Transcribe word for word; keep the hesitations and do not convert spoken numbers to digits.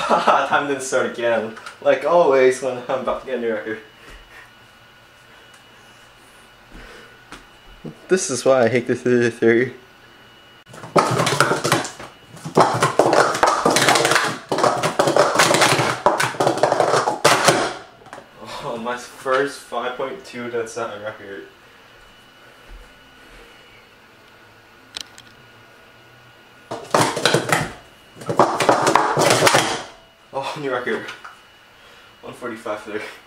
Haha, time didn't start again. Like always when I'm about to get a new record. This is why I hate the thirty-three. Oh, my first five point two to seven record. Oh, new record. one forty-five there.